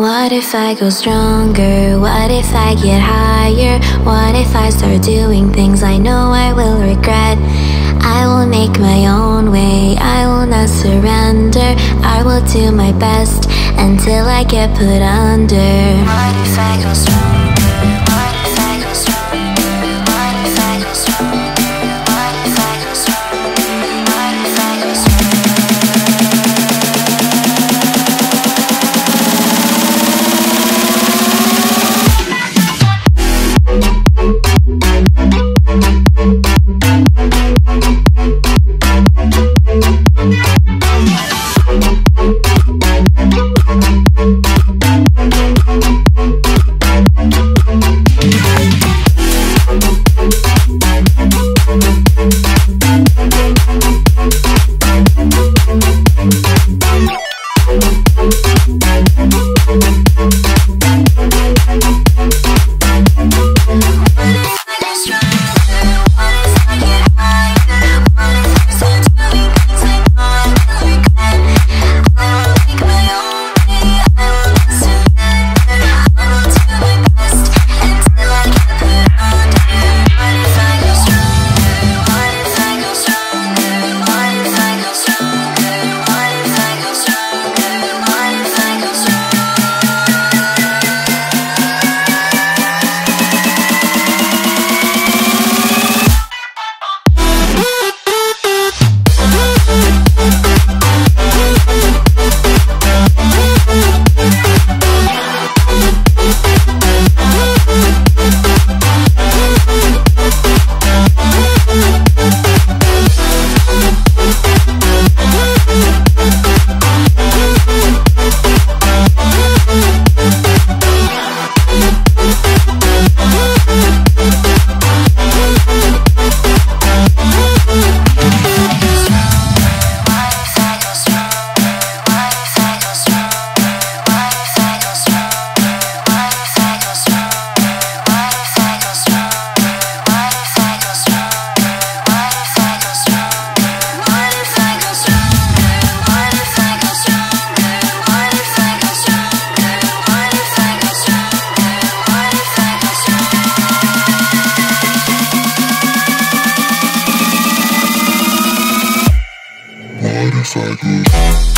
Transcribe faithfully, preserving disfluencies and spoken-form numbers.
What if I go stronger? What if I get higher? What if I start doing things I know I will regret? I will make my own way, I will not surrender. I will do my best until I get put under. What if I go stronger? What if I go stronger? What if I go stronger? What if I go stronger? What if I go stronger? What if I go